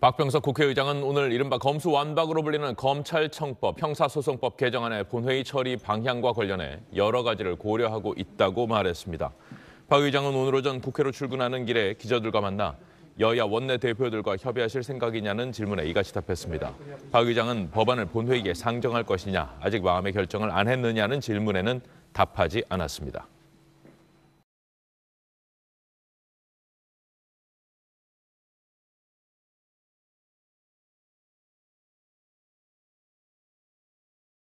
박병석 국회의장은 오늘 이른바 검수완박으로 불리는 검찰청법, 형사소송법 개정안의 본회의 처리 방향과 관련해 여러 가지를 고려하고 있다고 말했습니다. 박 의장은 오늘 오전 국회로 출근하는 길에 기자들과 만나 여야 원내대표들과 협의하실 생각이냐는 질문에 이같이 답했습니다. 박 의장은 법안을 본회의에 상정할 것이냐, 아직 마음의 결정을 안 했느냐는 질문에는 답하지 않았습니다.